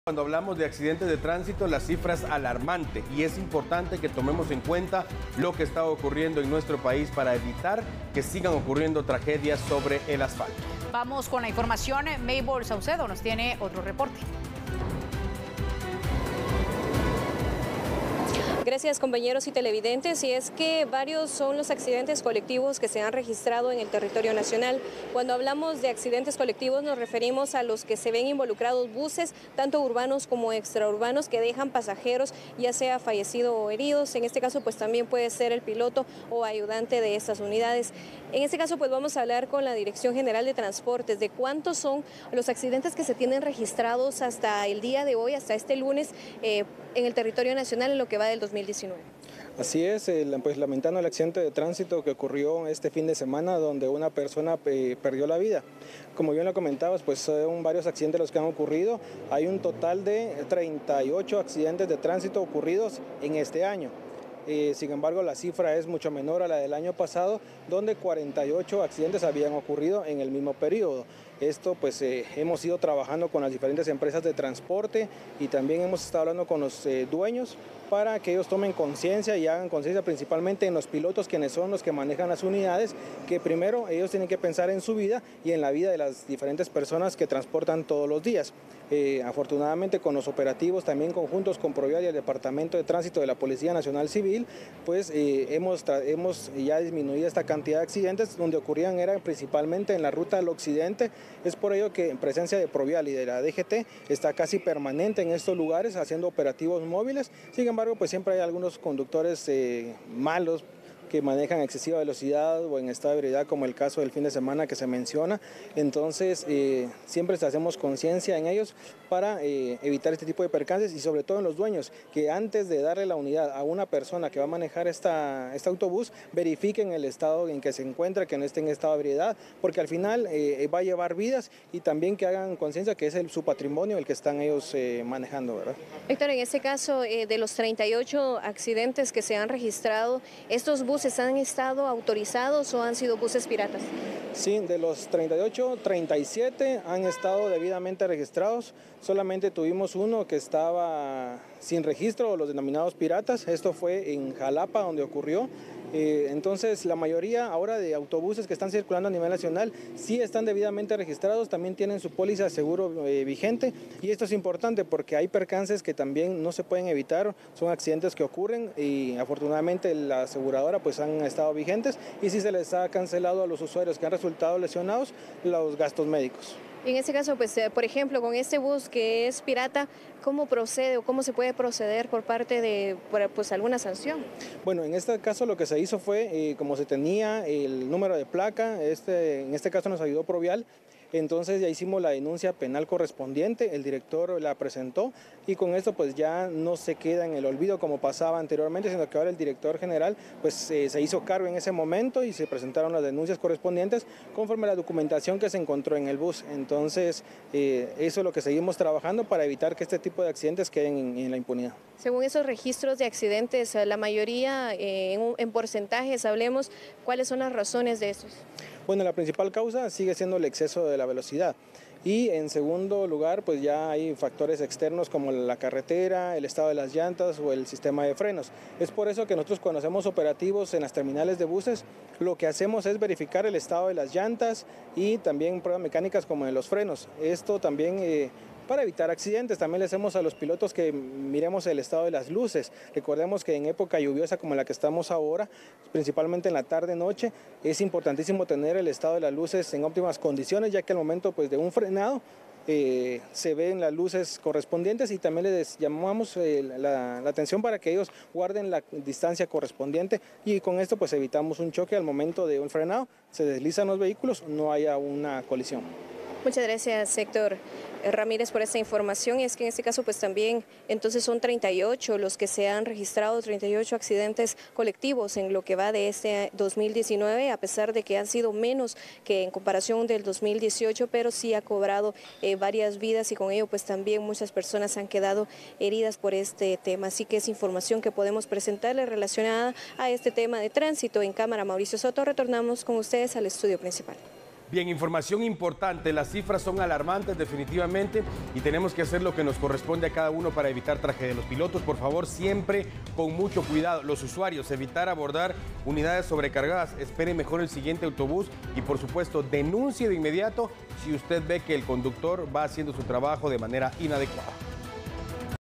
Cuando hablamos de accidentes de tránsito, la cifra es alarmante y es importante que tomemos en cuenta lo que está ocurriendo en nuestro país para evitar que sigan ocurriendo tragedias sobre el asfalto. Vamos con la información. Mabel Saucedo nos tiene otro reporte. Gracias, compañeros y televidentes. Y es que varios son los accidentes colectivos que se han registrado en el territorio nacional. Cuando hablamos de accidentes colectivos nos referimos a los que se ven involucrados buses, tanto urbanos como extraurbanos, que dejan pasajeros ya sea fallecidos o heridos. En este caso pues también puede ser el piloto o ayudante de estas unidades. En este caso pues vamos a hablar con la Dirección General de Transportes de cuántos son los accidentes que se tienen registrados hasta el día de hoy, hasta este lunes, en el territorio nacional en lo que va del 2019. Así es, pues lamentando el accidente de tránsito que ocurrió este fin de semana donde una persona perdió la vida. Como bien lo comentabas, pues son varios accidentes los que han ocurrido. Hay un total de 38 accidentes de tránsito ocurridos en este año. Sin embargo, la cifra es mucho menor a la del año pasado, donde 48 accidentes habían ocurrido en el mismo periodo. Esto pues hemos ido trabajando con las diferentes empresas de transporte y también hemos estado hablando con los dueños para que ellos tomen conciencia y hagan conciencia principalmente en los pilotos, quienes son los que manejan las unidades, que primero ellos tienen que pensar en su vida y en la vida de las diferentes personas que transportan todos los días. Afortunadamente con los operativos también conjuntos con Provial y el Departamento de Tránsito de la Policía Nacional Civil, pues hemos ya disminuido esta cantidad de accidentes. Donde ocurrían era principalmente en la ruta del occidente. Es por ello que en presencia de Provial y de la DGT está casi permanente en estos lugares haciendo operativos móviles. Sin embargo, pues siempre hay algunos conductores malos que manejan a excesiva velocidad o en estado de ebriedad, como el caso del fin de semana que se menciona. Entonces, siempre hacemos conciencia en ellos para evitar este tipo de percances y sobre todo en los dueños, que antes de darle la unidad a una persona que va a manejar este autobús, verifiquen el estado en que se encuentra, que no esté en estado de ebriedad, porque al final va a llevar vidas, y también que hagan conciencia que es su patrimonio el que están ellos manejando, ¿verdad? Héctor, en este caso de los 38 accidentes que se han registrado, ¿estos buses han estado autorizados o han sido buses piratas? Sí, de los 38, 37 han estado debidamente registrados. Solamente tuvimos uno que estaba sin registro, los denominados piratas. Esto fue en Jalapa, donde ocurrió. Entonces, la mayoría ahora de autobuses que están circulando a nivel nacional sí están debidamente registrados, también tienen su póliza de seguro vigente, y esto es importante porque hay percances que también no se pueden evitar, son accidentes que ocurren y afortunadamente la aseguradora pues han estado vigentes y sí se les ha cancelado a los usuarios que han resultado lesionados los gastos médicos. En este caso, pues, por ejemplo, con este bus que es pirata, ¿cómo procede o cómo se puede proceder por parte de pues, alguna sanción? Bueno, en este caso lo que se hizo fue, como se tenía el número de placa, en este caso nos ayudó Provial. Entonces ya hicimos la denuncia penal correspondiente, el director la presentó y con esto pues ya no se queda en el olvido como pasaba anteriormente, sino que ahora el director general pues se hizo cargo en ese momento y se presentaron las denuncias correspondientes conforme a la documentación que se encontró en el bus. Entonces eso es lo que seguimos trabajando para evitar que este tipo de accidentes queden en la impunidad. Según esos registros de accidentes, la mayoría en porcentajes, hablemos, ¿cuáles son las razones de estos? Bueno, la principal causa sigue siendo el exceso de la velocidad. Y en segundo lugar, pues ya hay factores externos como la carretera, el estado de las llantas o el sistema de frenos. Es por eso que nosotros cuando hacemos operativos en las terminales de buses, lo que hacemos es verificar el estado de las llantas y también pruebas mecánicas como de los frenos. Esto también para evitar accidentes. También le hacemos a los pilotos que miremos el estado de las luces. Recordemos que en época lluviosa como la que estamos ahora, principalmente en la tarde-noche, es importantísimo tener el estado de las luces en óptimas condiciones, ya que al momento pues, de un frenado se ven las luces correspondientes y también les llamamos la atención para que ellos guarden la distancia correspondiente y con esto pues evitamos un choque al momento de un frenado, se deslizan los vehículos, no haya una colisión. Muchas gracias, Héctor Ramírez, por esta información. Y es que en este caso pues también entonces son 38 los que se han registrado, 38 accidentes colectivos en lo que va de este 2019, a pesar de que han sido menos que en comparación del 2018, pero sí ha cobrado varias vidas y con ello pues también muchas personas han quedado heridas por este tema. Así que es información que podemos presentarles relacionada a este tema de tránsito. En cámara, Mauricio Soto, retornamos con ustedes al estudio principal. Bien, información importante, las cifras son alarmantes definitivamente y tenemos que hacer lo que nos corresponde a cada uno para evitar tragedia. Los pilotos, por favor, siempre con mucho cuidado. Los usuarios, evitar abordar unidades sobrecargadas, espere mejor el siguiente autobús y, por supuesto, denuncie de inmediato si usted ve que el conductor va haciendo su trabajo de manera inadecuada.